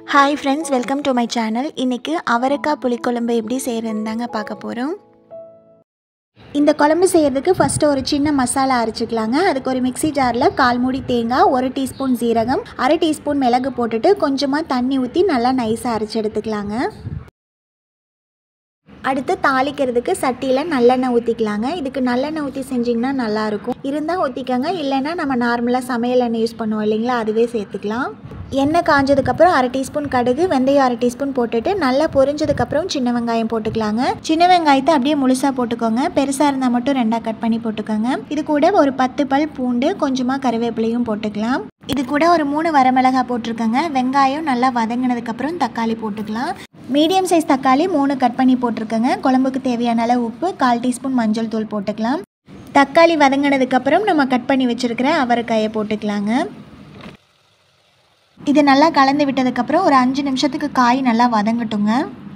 Hi friends, welcome to my channel. இன்னைக்கு அவரைக்காய் புளிக்குழம்பு எப்படி செய்யறதுன்னு பார்க்க போறோம். இந்த குழம்பு செய்யிறதுக்கு ஃபர்ஸ்ட் ஒரு சின்ன மசாலா அரைச்சுக்கலாங்க. அதுக்கு ஒரு மிக்ஸி ஜார்ல 1/4 மூடி தேங்காய், 1 டீஸ்பூன் சீரகம், 1/2 டீஸ்பூன் மிளகு போட்டுட்டு கொஞ்சமா தண்ணி ஊத்தி நல்லா நைஸா அரைச்சு எடுத்துக்கலாங்க. அடுத்து தாளிக்கிறதுக்கு சட்டியில நல்லெண்ணெய் ஊத்திக்கலாங்க. இதுக்கு நல்லெண்ணெய் ஊத்தி செஞ்சீங்கன்னா நல்லா இருக்கும். இருந்தா ஊத்திக்கங்க, இல்லனா நம்ம நார்மலா சமையல் எண்ணெய் யூஸ் பண்ணுவோம் இல்லீங்களா, அதுவே சேர்த்துக்கலாம். எண்ணெய் காஞ்சதுக்கு அப்புறம் 1/2 டீஸ்பூன் கடுகு, வெந்தயம் 1/2 டீஸ்பூன் போட்டுட்டு நல்லா பொரிஞ்சதுக்கு அப்புறம் சின்ன வெங்காயம் போட்டுக்கலாங்க. சின்ன வெங்காயத்தை அப்படியே முழுசா போட்டுக்கோங்க. பெருசா இருந்தா மட்டும் ரெண்டா கட் பண்ணி போட்டுக்கோங்க. இது கூட ஒரு 10 பல் பூண்டு, கொஞ்சமா கறிவேப்பிலையும் போட்டுக்கலாம். இது கூட ஒரு 3 வரமிளகாய் போட்டுருக்கங்க. வெங்காயம் நல்லா வதங்கினதுக்கு அப்புறம் தக்காளி போட்டுக்கலாம். மீடியம் சைஸ் தக்காளி 3 கட் பண்ணி போட்டிருக்கங்க. குழம்புக்கு தேவையான அளவு உப்பு, 1/4 டீஸ்பூன் மஞ்சள் தூள் போட்டுக்கலாம். தக்காளி வதங்கினதுக்கு அப்புறம் நம்ம கட் பண்ணி வச்சிருக்கிற அவரைக்காயை போட்டுக்கலாங்க. இது நல்லா கலந்து விட்டதுக்கப்புறம் ஒரு 5 நிமிஷத்துக்கு காய் நல்லா வதங்கட்டுங்க.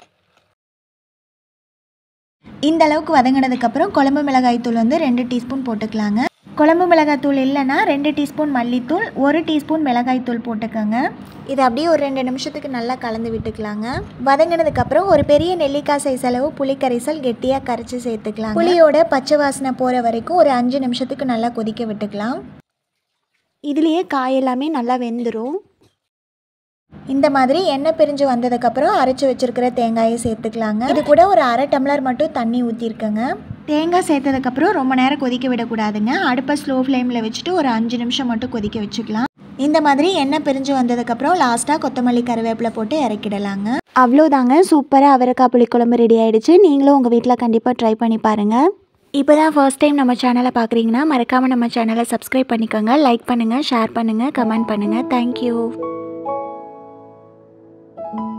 இந்த அளவுக்கு வதங்கினதுக்கப்புறம் குழம்பு மிளகாய் தூள் 2 டீஸ்பூன் போட்டுக்கலாங்க. குழம்பு மிளகாய் தூள் இல்லைன்னா 2 டீஸ்பூன் மல்லித்தூள், 1 டீஸ்பூன் மிளகாய் தூள் போட்டுக்கோங்க. இது அப்படியே ஒரு 2 நிமிஷத்துக்கு நல்லா கலந்து விட்டுக்கலாங்க. வதங்கினதுக்கப்புறம் ஒரு பெரிய நெல்லிக்காய் சைஸ் அளவு புளி கரைசல் கெட்டியாக கரைச்சி சேர்த்துக்கலாம். புளியோட பச்சை வாசனை போகிற வரைக்கும் ஒரு 5 நிமிஷத்துக்கு நல்லா கொதிக்க விட்டுக்கலாம். இதுலேயே காய் எல்லாமே நல்லா வெந்துடும். இந்த மாதிரி எண்ணெய் பிரிஞ்சு வந்ததுக்கப்புறம் அரைச்சி வச்சிருக்கிற தேங்காயை சேர்த்துக்கலாங்க. இது கூட ஒரு 1/2 டம்ளர் மட்டும் தண்ணி ஊற்றிருக்கேங்க. தேங்காய் சேர்த்ததுக்கப்புறம் ரொம்ப நேரம் கொதிக்க விடக்கூடாதுங்க. அடுப்பை ஸ்லோ ஃப்ளேமில் வச்சுட்டு ஒரு 5 நிமிஷம் மட்டும் கொதிக்க வச்சுக்கலாம். இந்த மாதிரி எண்ணெய் பிரிஞ்சு வந்ததுக்கப்புறம் லாஸ்ட்டாக கொத்தமல்லி கருவேப்பிலை போட்டு இறக்கிடலாங்க. அவ்வளோதாங்க, சூப்பராக அவரைக்காய் புளிக்குழம்பு ரெடி ஆகிடுச்சு. நீங்களும் உங்கள் வீட்டில் கண்டிப்பாக ட்ரை பண்ணி பாருங்கள். இப்போ தான் ஃபர்ஸ்ட் டைம் நம்ம சேனலை பார்க்குறீங்கன்னா மறக்காமல் நம்ம சேனலை சப்ஸ்கிரைப் பண்ணிக்கோங்க. லைக் பண்ணுங்கள், ஷேர் பண்ணுங்கள், கமெண்ட் பண்ணுங்கள். தேங்க்யூ.